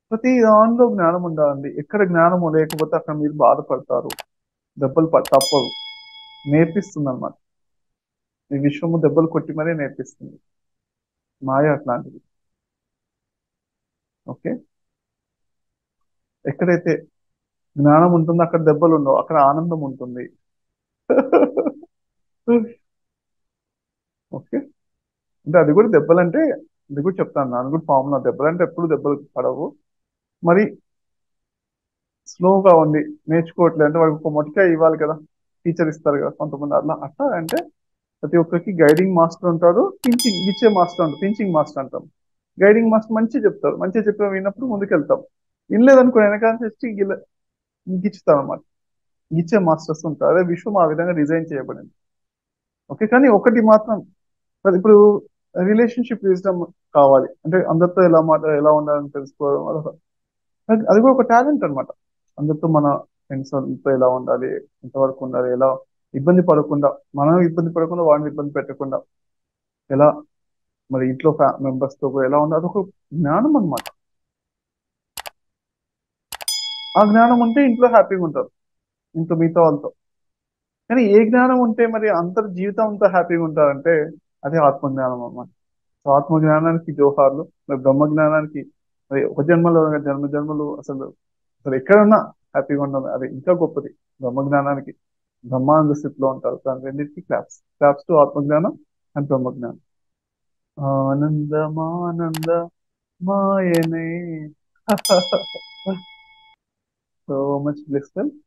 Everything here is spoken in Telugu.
ప్రతి దానిలో జ్ఞానం ఉండాలండి. ఎక్కడ జ్ఞానము లేకపోతే అక్కడ మీరు బాధపడతారు. దెబ్బలు తప్పవు. నేర్పిస్తుంది అనమాట. ఈ విశ్వము దెబ్బలు కొట్టి మరీ నేర్పిస్తుంది. మాయ అట్లాంటిది. ఓకే. ఎక్కడైతే జ్ఞానం ఉంటుందో అక్కడ దెబ్బలు ఉండవు, అక్కడ ఆనందం ఉంటుంది. ఓకే. అంటే అది కూడా దెబ్బలంటే, ఇది కూడా చెప్తాను, నాన్న కూడా ఫార్ములా. దెబ్బలంటే ఎప్పుడు దెబ్బలు పడవు. మరి స్లోగా ఉంది, నేర్చుకోవట్లేదు అంటే వాడికి ఒక మొటికాయ ఇవ్వాలి కదా, టీచర్ ఇస్తారు కదా కొంతమంది. అట్లా అట్లా అంటే ప్రతి ఒక్కరికి గైడింగ్ మాస్టర్ ఉంటారు, టీచింగ్ ఇచ్చే మాస్టర్ ఉంటారు, టీచింగ్ మాస్టర్ అంటాం. గైడింగ్ మాస్టర్ మంచి చెప్తారు, మంచిగా చెప్పే విన్నప్పుడు ముందుకెళ్తాం. వినలేదనుకో వెనకాల తెచ్చి గిచ్చుతాం అన్నమాట. గిచ్చే మాస్టర్స్ ఉంటారు. అదే విశ్వం ఆ విధంగా డిజైన్ చేయబడింది. ఓకే. కానీ ఒకటి మాత్రం, మరి ఇప్పుడు రిలేషన్షిప్ విజ్డమ్ కావాలి అంటే అందరితో ఎలా ఎలా ఉండాలని తెలుసుకోవడం, అది కూడా ఒక టాలెంట్ అన్నమాట. అందరితో మన ఫ్రెండ్స్తో ఎలా ఉండాలి, ఎంతవరకు ఉండాలి, ఎలా ఇబ్బంది పడకుండా, మనం ఇబ్బంది పడకుండా వాడిని ఇబ్బంది పెట్టకుండా ఎలా, మరి ఇంట్లో మెంబర్స్ తో కూడా ఎలా ఉండాలి, అదొక జ్ఞానం అన్నమాట. ఆ జ్ఞానం ఉంటే ఇంట్లో హ్యాపీగా ఉంటారు, ఇంట్లో మిగతా వాళ్ళతో. కానీ ఏ జ్ఞానం ఉంటే మరి అందరు జీవితం అంతా హ్యాపీగా ఉంటారంటే అదే ఆత్మజ్ఞానం అన్నమాట. సో ఆత్మజ్ఞానానికి జోహార్లు. మరి బ్రహ్మ జ్ఞానానికి మరి ఒక జన్మలో జన్మ జన్మలు అసలు అసలు ఎక్కడున్నా హ్యాపీగా ఉండదు, అది ఇంకా గొప్పది. బ్రహ్మ జ్ఞానానికి బ్రహ్మానంద స్థితిలో ఉంటారు. దాని రెండింటికి క్లాప్స్. క్లాప్స్ టు ఆత్మజ్ఞానం అండ్ బ్రహ్మజ్ఞానం. ఆనందమానంద మాయనే. So much blissful.